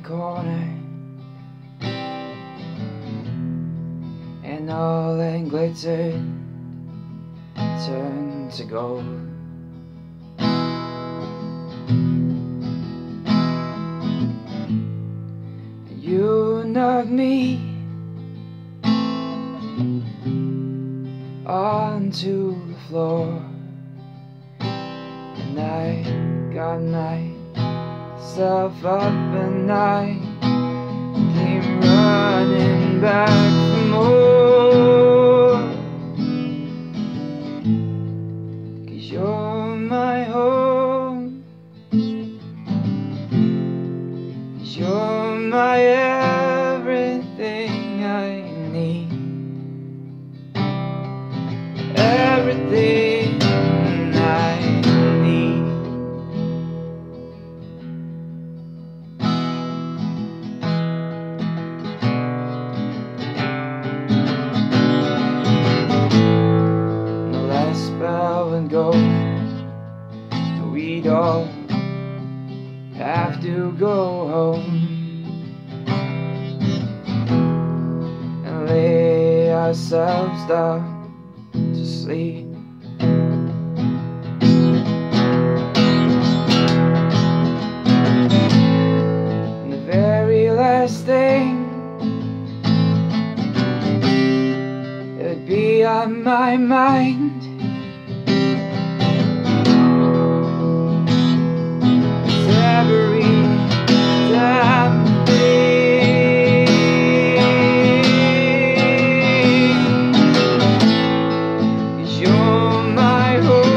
corner, and all that glittered turned to gold. You knocked me onto the floor, and I got myself up and I came running back for more. 'Cause you're my home, 'cause you're my everything I need, everything I need. The last bell would go, we'd all have to go home and lay ourselves down to sleep. And the very last thing that would be on my mind is every damn thing. 'Cause you're my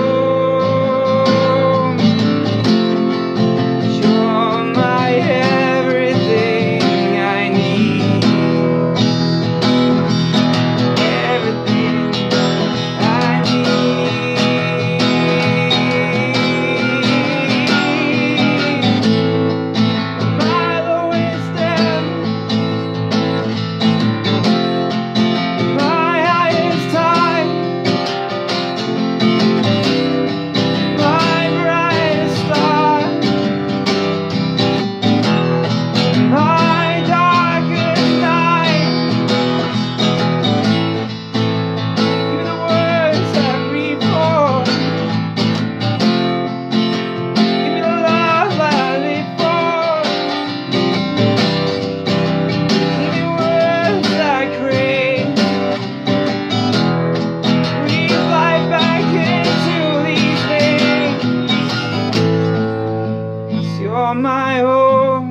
home, 'cause you're my everything I need, everything I need. My lowest ebb, my highest tide, my brightest star, my darkest night. Give me the words that reform, give me the love I live for, give me words I crave. Breathe life back into these things. 'Cause you're my home,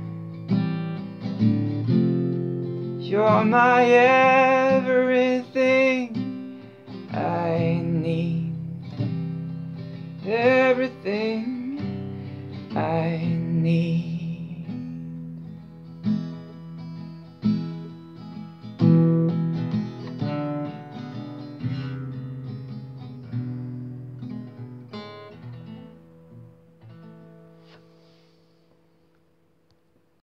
you're my everything I need, everything I need.